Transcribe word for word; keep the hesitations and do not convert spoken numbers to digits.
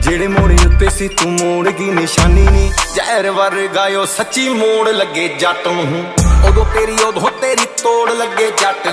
जेड़े मोड़े उत्ते सी तू मोड़ की निशानी नी, जहर वर्गा ओ सच्ची मोड़ लगे जट नूं, उदों तेरी उदों तेरी तोड़ लगे जट